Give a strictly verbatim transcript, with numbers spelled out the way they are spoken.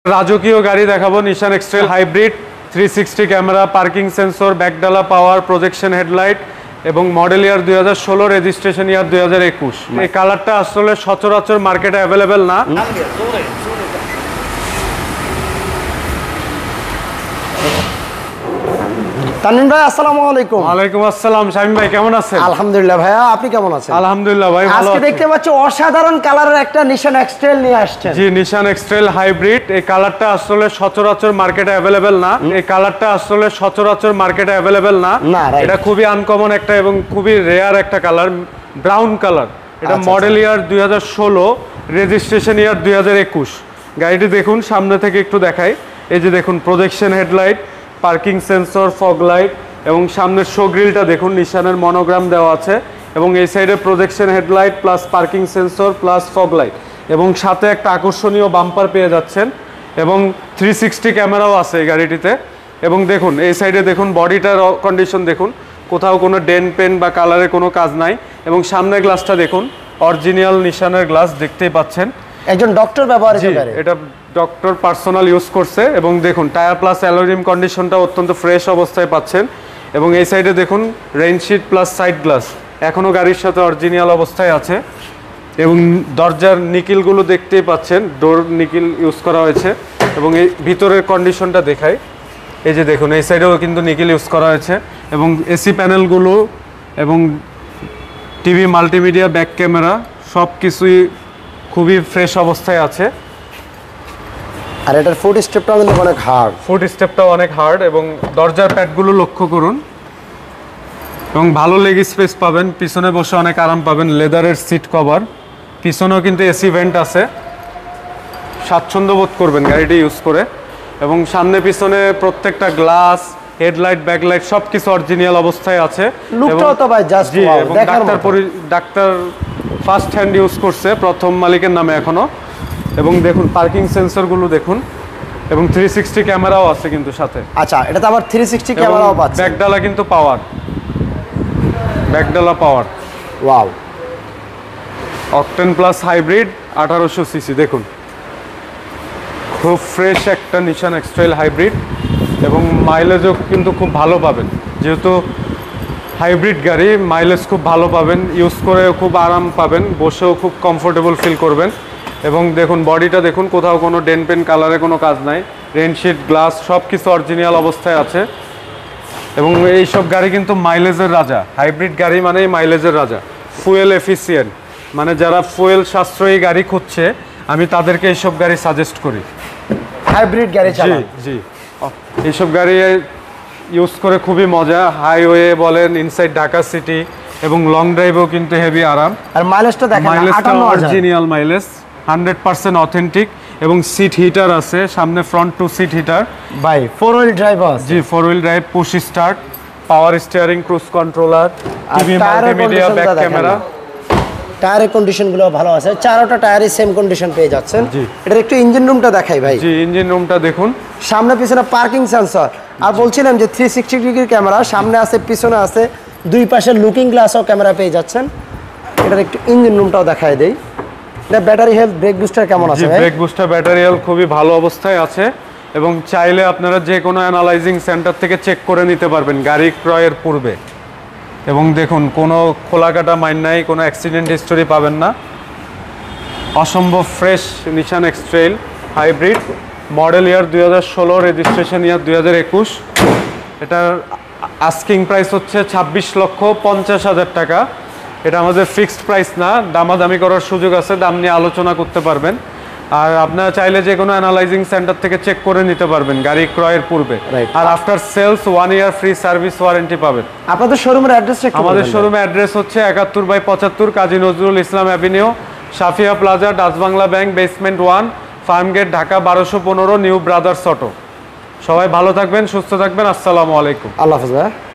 রাজকীয় গাড়ি দেখাবো Nissan X-Trail hybrid three sixty camera, parking sensor, ব্যাকডালা পাওয়ার, প্রজেকশন হেডলাইট এবং মডেল ইয়ার দুই হাজার ষোলো, রেজিস্ট্রেশন ইয়ার দুই হাজার একুশ। এই কালারটা আসলে সচরাচর মার্কেটে অ্যাভেলেবেল না। তানভীর ভাই আসসালামু আলাইকুম। ওয়ালাইকুম আসসালাম। শামীম ভাই কেমন আছেন? আলহামদুলিল্লাহ ভাইয়া, আপনি কেমন আছেন? আলহামদুলিল্লাহ ভাই ভালো আজকে আছি। দেখতে পাচ্ছি অসাধারণ কালারের একটা নিশান এক্সট্রেল নিয়ে আসছেন। জি, নিশান এক্সট্রেল হাইব্রিড। এই কালারটা আসলে সচরাচর মার্কেটে অ্যাভেলেবেল না। এই কালারটা আসলে সচরাচর মার্কেটে অ্যাভেলেবেল না। না, right. এটা খুবই আনকমন একটা এবং খুবই রেয়ার একটা কালার, ব্রাউন কালার। এটা আচ্ছা, মডেল ইয়ার দুই হাজার ষোলো, রেজিস্ট্রেশন ইয়ার দুই হাজার একুশ। গাড়িটি দেখুন, সামনে থেকে একটু দেখাই। এই যে দেখুন, projection headlight, parking sensor, fog light এবং সামনের শো গ্রিলটা দেখুন, নিশানের মনোগ্রাম দেওয়া আছে এবং এই সাইডে projection headlight plus parking sensor plus fog light এবং সাথে একটা আকর্ষণীয় বাম্পার পেয়ে যাচ্ছেন এবং থ্রি সিক্সটি ক্যামেরাও আছে এই গাড়িটিতে। এবং দেখুন এই সাইডে দেখুন, বডিটার কন্ডিশন দেখুন, কোথাও কোনো ডেন পেন বা কালারের কোনো কাজ নাই এবং সামনের গ্লাসটা দেখুন, অরিজিনাল নিশানের গ্লাস দেখতেই পাচ্ছেন। একজন ডক্টর ব্যবহার করে এটা ডক্টর পার্সোনাল ইউজ করছে এবং দেখুন টায়ার প্লাস অ্যালুমিনিয়াম কন্ডিশনটা অত্যন্ত ফ্রেশ অবস্থায় পাচ্ছেন এবং এই সাইডে দেখুন রেইনশিট প্লাস সাইড গ্লাস এখনও গাড়ির সাথে অরিজিনাল অবস্থায় আছে এবং দরজার নিকিলগুলো দেখতেই পাচ্ছেন, ডোর নিকিল ইউজ করা হয়েছে এবং এই ভিতরের কন্ডিশনটা দেখাই। এই যে দেখুন এই সাইডেও কিন্তু নিকিল ইউজ করা হয়েছে এবং এসি প্যানেলগুলো এবং টিভি, মাল্টিমিডিয়া, ব্যাক ক্যামেরা সব কিছুই খুবই ফ্রেশ অবস্থায় আছে। আর এটার ফুট স্টেপটাও কিন্তু অনেক হার্ড। ফুট স্টেপটাও অনেক হার্ড এবং দরজার প্যাডগুলো লক্ষ্য করুন এবং ভালো লেগ স্পেস পাবেন, পিছনে বসে অনেক আরাম পাবেন। লেদারের সিট কভার, পিছনেও কিন্তু এসি ভেন্ট আছে, স্বাচ্ছন্দ্য বোধ করবেন গাড়িটি ইউজ করে এবং সামনে পিছনে প্রত্যেকটা গ্লাস, হেডলাইট, ব্যাকলাইট সব কিছু অরিজিনাল অবস্থায় আছে। লুকটাও তো ভাই জাস্ট ওয়াও, দেখার ডাক্তার মতো। ডাক্তার ফার্স্ট হ্যান্ড ইউজ করছে, প্রথম মালিকের নামে এখনো। এবং দেখুন পার্কিং সেন্সরগুলো দেখুন এবং থ্রি সিক্সটি ক্যামেরাও আছে কিন্তু সাথে। আচ্ছা, এটা তো আবার থ্রি সিক্সটি ক্যামেরাও পাচ্ছে। ব্যাকডালা কিন্তু পাওয়ার, ব্যাকডালা power. Wow, octane plus hybrid, আঠারোশো সিসি। দেখুন খুব ফ্রেশ একটা নিশান এক্সট্রেল হাইব্রিড এবং মাইলেজও কিন্তু খুব ভালো পাবেন, যেহেতু হাইব্রিড গাড়ি মাইলেজ খুব ভালো পাবেন, ইউজ করে খুব আরাম পাবেন, বসেও খুব কমফোর্টেবল ফিল করবেন। এবং দেখুন বডিটা দেখুন, কোথাও কোনো ডেন পেন কালারে কোনো কাজ নাই, রেনশিট, গ্লাস সব কিছু অরিজিনাল অবস্থায় আছে এবং এইসব গাড়ি কিন্তু মাইলেজের রাজা। হাইব্রিড গাড়ি মানেই মাইলেজের রাজা, ফুয়েল এফিসিয়েন্ট, মানে যারা ফুয়েল সাশ্রয়ী গাড়ি খুঁজছে আমি তাদেরকে এইসব গাড়ি সাজেস্ট করি। হাইব্রিড গাড়ি জি চালান। জি এইসব গাড়ি ইউজ করে খুবই মজা, হাইওয়ে বলেন, ইনসাইড ঢাকা সিটি এবং লং ড্রাইভেও কিন্তু হেভি আরাম। আর মাইলেজটা দেখেন, মাইলেজটা original mileage, hundred percent authentic এবং সিট হিটার আছে সামনে, ফ্রন্ট টু সিট হিটার ভাই। ফোর হুইল ড্রাইভ আছে। জি, four wheel drive, push start, power steering, cruise controller, TV, multimedia, back camera. টায়ারের কন্ডিশনগুলো ভালো আছে, চারোটা টায়ারই সেম কন্ডিশন পেয়ে যাচ্ছেন। জি, এটার একটু ইঞ্জিন রুমটা দেখাই ভাই। জি, ইঞ্জিন রুমটা দেখুন, সামনে পিছনে পার্কিং সেন্সর। আর বলছিলাম যে থ্রি সিক্সটি ডিগ্রি ক্যামেরা, সামনে আছে, পিছনে আছে, দুই পাশে লুকিং গ্লাসও ক্যামেরা পেয়ে যাচ্ছেন। এটার একটু ইঞ্জিন রুমটাও দেখাই দেই। এটা ব্যাটারি হেলথ, ব্রেক বুস্টার কেমন আছে ভাই? ব্রেক বুস্টার, ব্যাটারি হেলথ খুবই ভালো অবস্থায় আছে এবং চাইলে আপনারা যে কোনো অ্যানালাইজিং সেন্টার থেকে চেক করে নিতে পারবেন গাড়ি ক্রয়ের পূর্বে। এবং দেখুন কোনো খোলাকাটা মাইন নাই, কোনো অ্যাক্সিডেন্ট হিস্টোরি পাবেন না। অসম্ভব fresh Nissan X-Trail hybrid, model year দুই হাজার ষোলো, রেজিস্ট্রেশন ইয়ার দুই হাজার একুশ। এটার আস্কিং প্রাইস হচ্ছে ছাব্বিশ লক্ষ পঞ্চাশ হাজার টাকা। এটা আমাদের ফিক্সড প্রাইস না, দামাদামি করার সুযোগ আছে, দাম নিয়ে আলোচনা করতে পারবেন। আর আপনারা চাইলে যে কোনো অ্যানালাইজিং সেন্টার থেকে চেক করে নিতে পারবেন গাড়ি ক্রয়ের পূর্বে। আর after sales one year free service warranty পাবেন। আপনাদের শোরুমের অ্যাড্রেসটা একটু আমাদের শোরুমের অ্যাড্রেস হচ্ছে একাত্তর বাই পঁচাত্তর Kazi Nazrul Islam avenue, Safia plaza, Dutch Bangla bank, basement one, Farmgate, Dhaka বারোশো পনেরো, নিউ ব্রাদার্স অটো। সবাই ভালো থাকবেন, সুস্থ থাকবেন। আসসালামু আলাইকুম। আল্লাহ হাফেজ ভাই।